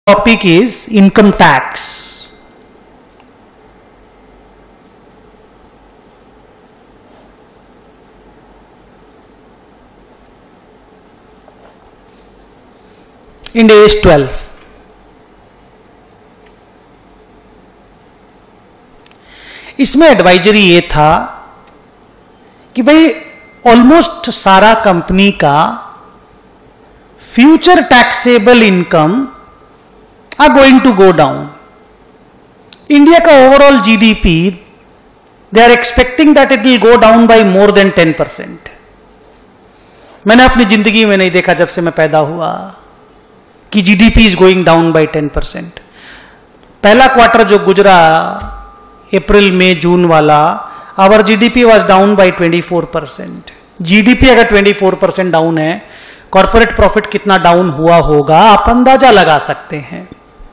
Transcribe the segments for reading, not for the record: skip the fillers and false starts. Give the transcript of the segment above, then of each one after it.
Topic is income tax. In AS 12. इसमें advisory ये था कि भाई ऑलमोस्ट सारा कंपनी का future taxable income are going to go down. India का overall GDP, they are expecting that it will go down by more than 10%. मैंने अपनी जिंदगी में नहीं देखा जब से मैं पैदा हुआ कि GDP is going down by 10%. पहला क्वार्टर जो गुजरा अप्रैल मई जून वाला, our GDP was down by 24%. GDP अगर 24% डाउन है, कॉर्पोरेट प्रॉफिट कितना डाउन हुआ होगा आप अंदाजा लगा सकते हैं.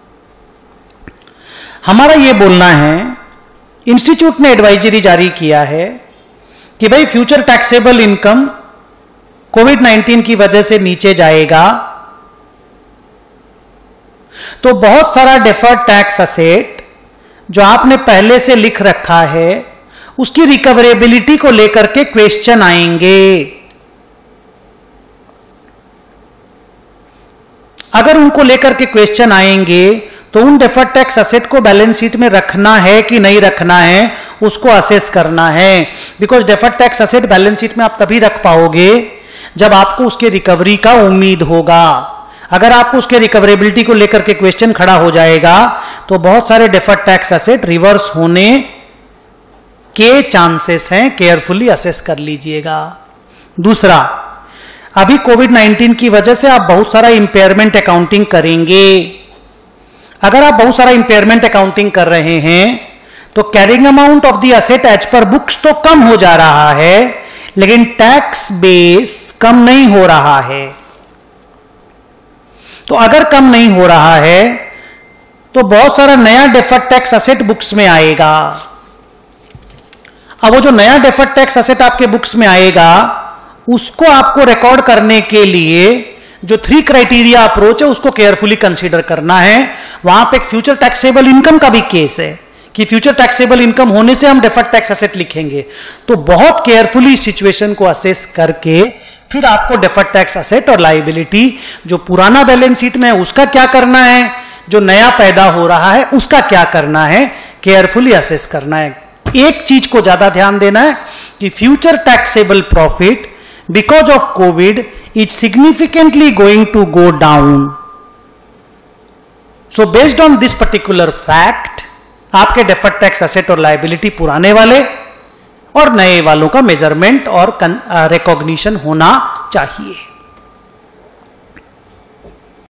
हमारा यह बोलना है, इंस्टीट्यूट ने एडवाइजरी जारी किया है कि भाई फ्यूचर टैक्सेबल इनकम कोविड-19 की वजह से नीचे जाएगा, तो बहुत सारा डेफर्ड टैक्स असेट जो आपने पहले से लिख रखा है उसकी रिकवरेबिलिटी को लेकर के क्वेश्चन आएंगे. अगर उनको लेकर के क्वेश्चन आएंगे तो उन डेफर्ड टैक्स असेट को बैलेंस शीट में रखना है कि नहीं रखना है उसको असेस करना है. Because deferred tax asset balance sheet में आप तभी रख पाओगे जब आपको उसके रिकवरी का उम्मीद होगा. अगर आपको उसके रिकवरेबिलिटी को लेकर के क्वेश्चन खड़ा हो जाएगा तो बहुत सारे डेफर्ड टैक्स असेट रिवर्स होने के चांसेस हैं. केयरफुली असेस कर लीजिएगा. दूसरा, अभी कोविड-19 की वजह से आप बहुत सारा इंपेयरमेंट अकाउंटिंग करेंगे. अगर आप बहुत सारा इंपेयरमेंट अकाउंटिंग कर रहे हैं तो carrying amount of the asset as per books तो कम हो जा रहा है, लेकिन टैक्स बेस कम नहीं हो रहा है. तो अगर कम नहीं हो रहा है तो बहुत सारा नया डेफर्ड टैक्स असेट बुक्स में आएगा. अब वो जो नया डेफर्ड टैक्स असेट आपके बुक्स में आएगा उसको आपको रिकॉर्ड करने के लिए जो 3 क्राइटेरिया अप्रोच है उसको केयरफुली कंसीडर करना है. वहां पे एक फ्यूचर टैक्सेबल इनकम का भी केस है कि फ्यूचर टैक्सेबल इनकम होने से हम डेफर्ड टैक्स असेट लिखेंगे. तो बहुत केयरफुली सिचुएशन को असेस करके फिर आपको डेफर्ड टैक्स असेट और लायबिलिटी जो पुराना बैलेंस शीट में है उसका क्या करना है, जो नया पैदा हो रहा है उसका क्या करना है, केयरफुली असेस करना है. एक चीज को ज्यादा ध्यान देना है कि future taxable profit because of COVID is significantly going to go down. So based on this particular fact, आपके डेफर्ड टैक्स असेट और लायबिलिटी पुराने वाले और नए वालों का मेजरमेंट और रिकॉग्निशन होना चाहिए.